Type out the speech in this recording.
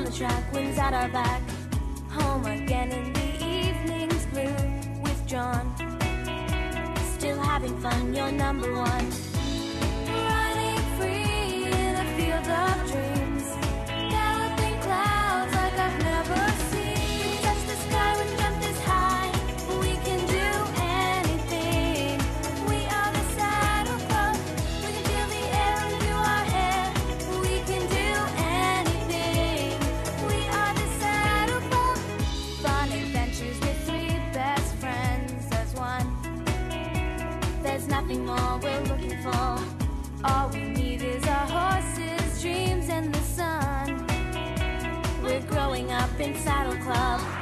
the track, winds at our back. Home again in the evening's blue with John. Still having fun, you're number one. Running free in a field of dreams, galloping clouds like I've never seen. We touch the sky, we jump this high, we can do anything. We are the Saddle Club, we can feel the air into our hair. We can do anything. We are the Saddle Club. Fun adventures with three best friends as one. There's nothing more we're looking for. All we need is our horses, dreams, and the sun. We're growing up in Saddle Club.